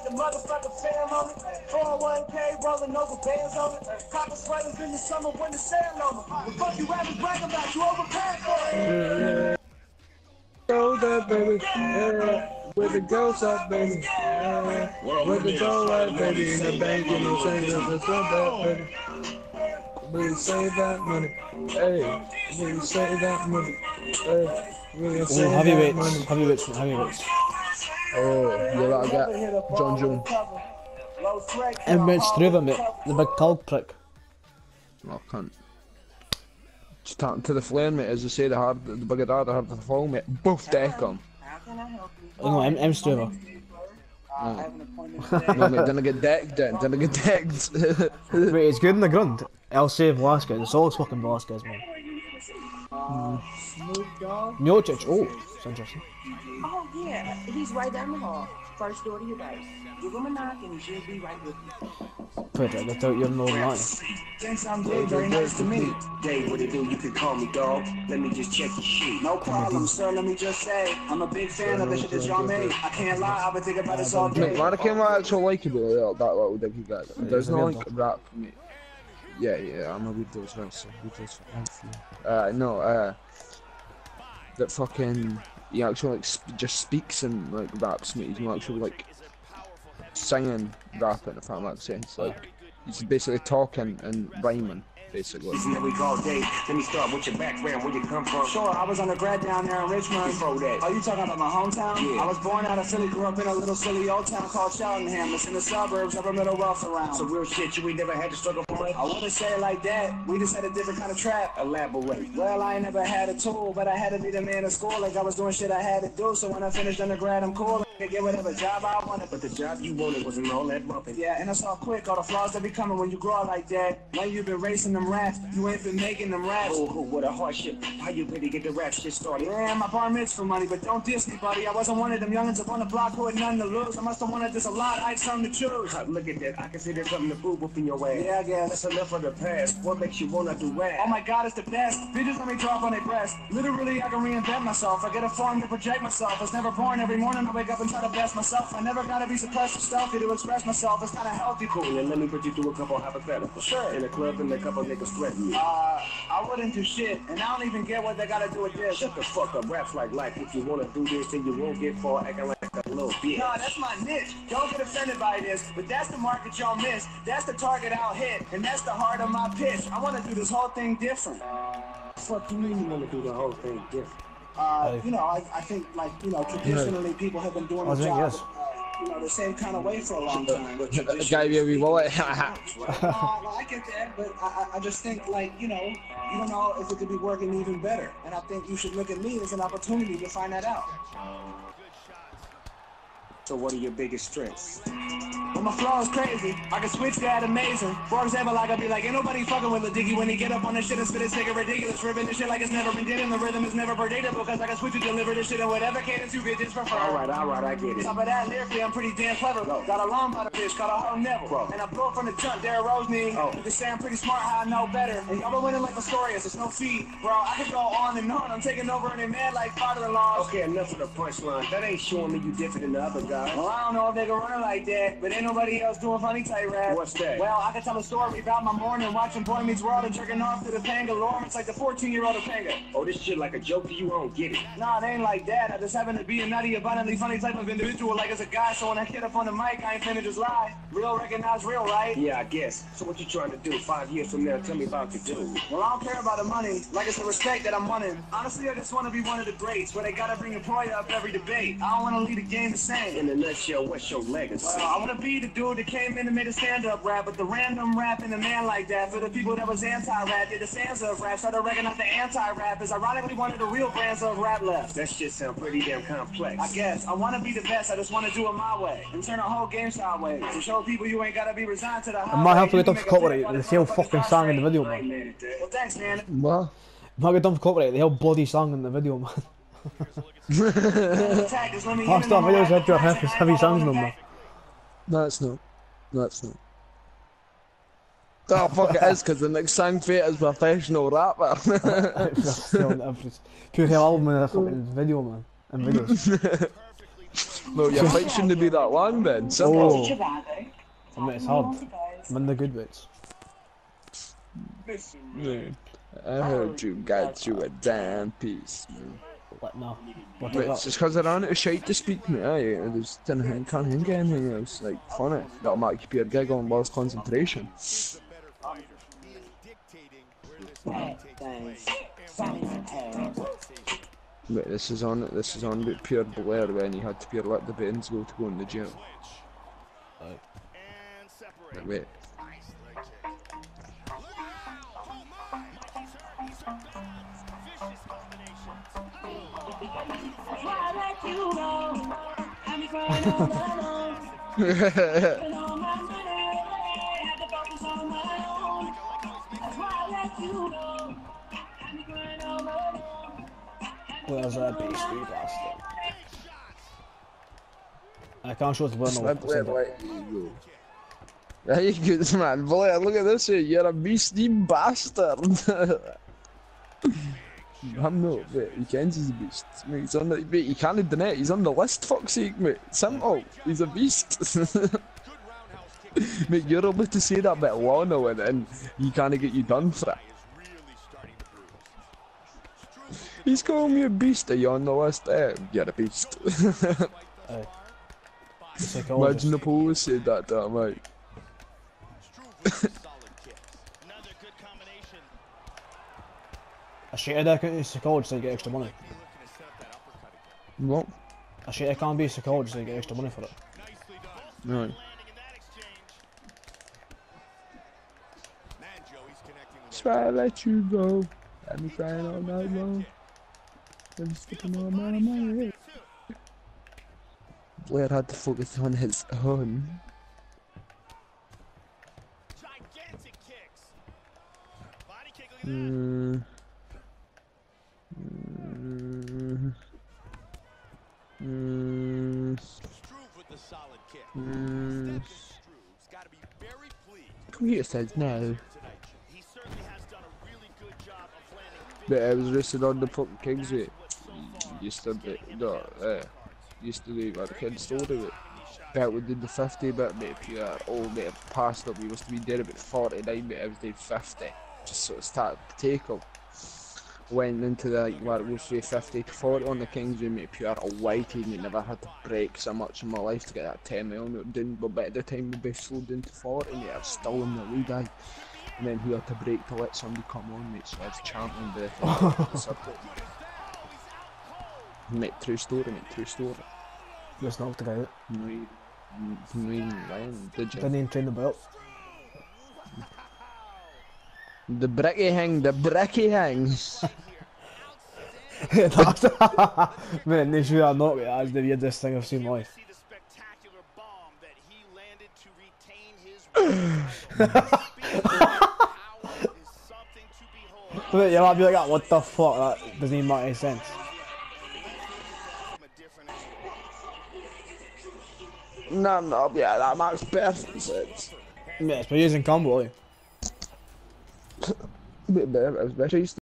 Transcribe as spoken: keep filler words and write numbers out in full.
the motherfucking fam on it. four oh one K rolling over bands on it. Copper sweaters in the summer when the sale on them. The fuck you rappers brag about, you overpaid for it. Go there, baby. Yeah. With the girls up, baby. Yeah. With the dough right, baby. In the bank, you know, saying that it's not that, baby. We save that money. Hey, we save that money. Hey, we save Oh, heavyweights, that money. heavyweights, heavyweights. Oh, you like that? John Jones. Heavyweights through them, mate. The big cold prick. Oh, cunt. Just talking to the flame, mate. As I say, the hard, the bigger dad, the harder the fall, mate. Both deck on. Oh no, I'm, I'm Struver. No, no mate, didn't I get decked then? Didn't I get decked? Wait, it's good in the ground. I'll save Velasquez. It's always fucking Velasquez, man. Uh, Snoop Dogg. Miocic, oh, it's interesting. Oh yeah, he's right down the hall. First door to your right. Give him a knock and he should be right with you. Frederick, I thought you were more lying. Thanks, I'm Dave. Very nice to meet you. Dave, what it do? You can call me dog. Let me just check your sheet. No problem, sir. Let me just say, I'm a big fan of the shit that y'all made. I can't lie, I've been thinking about this all day. Mate, man, I can't lie, actually like it, that little dicky guy. There's no like rap for me. Yeah, yeah, I'm a weirdo as well, so weirdos for life, yeah. Uh, no, uh, that fucking, he actually like sp just speaks and like raps me. He's not actually like singing, rapping, if that makes sense. Like, he's basically talking and rhyming, basically. Here we go, Dave. Let me start with your background, where you come from. Sure, I was undergrad down there in Richmond. Before that. Are you talking about my hometown? Yeah. I was born out of Philly, grew up in a little silly old town called Cheltenham. It's in the suburbs of a middle wealth around. So real shit, you ain't never had to struggle for money? I wouldn't say it like that. We just had a different kind of trap. Elaborate. Well, I ain't never had a tool, but I had to be the man in school. Like I was doing shit I had to do. So when I finished undergrad, I'm cool. I could get whatever job I wanted. But the job you wanted wasn't all that bumping. Yeah, and I saw quick all the flaws that be coming when you grow up like that. Now you've been racing them raps. You ain't been making them raps. Oh, oh, what a hardship. How you really get the rap shit started? Yeah, my bar mitzvah money, but don't diss me, buddy. I wasn't one of them youngins up on the block who had nothing to lose. I must have wanted this a lot. I had something to choose. Uh, look at that. I can see there's something to prove up in your ass. Yeah, I guess. That's enough of the past. What makes you wanna do rap? Oh my God, it's the best. Bitches let me drop on their breast. Literally, I can reinvent myself. I get a form to project myself. I was never born. Every morning I wake up and try to best myself. I never gotta be suppressed or stealthy to express myself. It's kinda healthy. Cool, and let me put you through a couple hypotheticals. Sure. In a club and a couple niggas threaten you. Uh, I wouldn't do shit, and I don't even get what they gotta do with this. Shut the fuck up, rap's like life. If you wanna do this, then you won't get far acting like a little bitch. Nah, that's my niche. Don't get offended by this, but that's the market y'all miss. That's the target I'll hit, and that's the heart of my pitch. I wanna do this whole thing different. Fuck you mean you wanna do the whole thing different? Uh, you know, I, I think, like, you know, traditionally people have been doing the job, yes. uh, you know, the same kind of way for a long time. The guy where we wallet. uh, I get that, but I, I just think, like, you know, you don't know if it could be working even better. And I think you should look at me as an opportunity to find that out. So what are your biggest strengths? Well, my flow is crazy. I can switch that amazing. For example, I could be like, ain't nobody fucking with a diggy when he get up on this shit and spit his nigga ridiculous. Ripping this shit like it's never been did, and the rhythm is never predictable, because I can switch to deliver this shit in whatever cadence you bitches prefer. Alright, alright, I get it. Top of that, lyrically, I'm pretty damn clever. Bro. Got a long by the bitch, got a whole never. Bro. And I blew from the jump, Derrick Rose me. Oh. You can say I'm pretty smart, how I know better. And y'all been winning like Pistorius, there's no feed. Bro, I could go on and on. I'm taking over and they mad like father-in-law. Okay, enough of the punchline. That ain't showing me you different than the other guys. Well, I don't know if they can run it like that, but ain't nobody else doing funny type rap. What's that? Well, I can tell a story about my morning watching Boy Meets World and jerking off to the Pangalore. It's like the fourteen-year-old of Panga. Oh, this shit like a joke to you? I don't get it. Nah, it ain't like that. I just happen to be a nutty, abundantly funny type of individual, like as a guy, so when I get up on the mic, I ain't finna just lie. Real recognize real, right? Yeah, I guess. So what you trying to do? Five years from now, tell me about your dude. Well, I don't care about the money, like it's the respect that I'm wanting. Honestly, I just want to be one of the greats, where they gotta bring a point up every debate. I don't want to lead the game the same. In a nutshell, what's your legacy? Well, I want to be the dude that came in and made a stand-up rap, but the random rap in a man like that. For the people that was anti-rap, did the stanza of rap, started recognizing the anti-rap is ironically one of the real brands of rap left. That shit sound pretty damn complex. I guess. I want to be the best, I just want to do it my way. And turn the whole game sideways. To show people you ain't got to be resigned to the highway. I might have to get done for copyright, the whole fucking song in the video, man. Well, thanks, man. What? I might get done for copyright, the whole bloody song in the video, man. Last time videos had your heavy, heavy songs in them, man. No, it's not. No, it's not. Oh, fuck, it is, because the next song for it is professional rapper. Pure hell album in a fucking video, man. And videos. No, your fight shouldn't be that long then. Simple. Oh. I mean, it's hard. I'm in the good bits. Yeah. I heard you got you a damn piece. Man. Like, no. What Wait, it's just because I ran out of shite to speak, mate. Aye, I just didn't think, can't think of anything else like funny. That'll make you keep your giggle and lost concentration. Wait, this is on. This is on about pure Blair when he had to pure let the buttons go to go in the jail. Aye. Wait, wait. Where's that beastly bastard? I can't show it to Blair. Let Blair let you go. There you go, man. Blair, look at this here. You're a beastly bastard. I'm not, mate. He kens he's a beast. Mate, he's on the, mate, he can't deny it. He's on the list, fuck's sake, mate. Simple. He's a beast. Mate, you're able to say that bit long now and, and he can't get you done for it. He's calling me a beast. Are you on the list? Eh, you're a beast. Aye. Imagine the police said that to him, mate. I shit, I can't be a psychologist so you get extra money. What? I shit, I can't be a psychologist so you get extra money for it. No. Try to let you go. I've been crying all night long. I've been sticking all my money. Blair had to focus on his own. Mm. Mm. Mm. Mm. Computer says no. But I was listed on the fucking Kingsway. Used to be, no, uh, used to be where the kids sold it. But we did the fifty bit, mate, pure old mate, past up. We used to be there about forty-nine, but I was doing fifty. Just sort of started to take up. Went into the, like, where it was from fifty to forty on the Kingsway, mate, pure whitey, and never had to brake so much in my life to get that ten mile down. But by the time we both slowed down to forty, mate, I was still in the lead, aye. And then he had to brake to let somebody come on, mate, so I was chanting the subject. Mate, true story, mate, true story. Just knocked it out. No, you, no, you didn't, did you? Didn't even train the belt. The bricky hang, the bricky hangs. Man, they should have knocked it. That's the weirdest thing I've seen in life. Wait, you might be like that, what the fuck, that doesn't even make any sense. No, no, yeah, that makes perfect sense. Yeah, it's by using combo, eh? Bit better, I was better.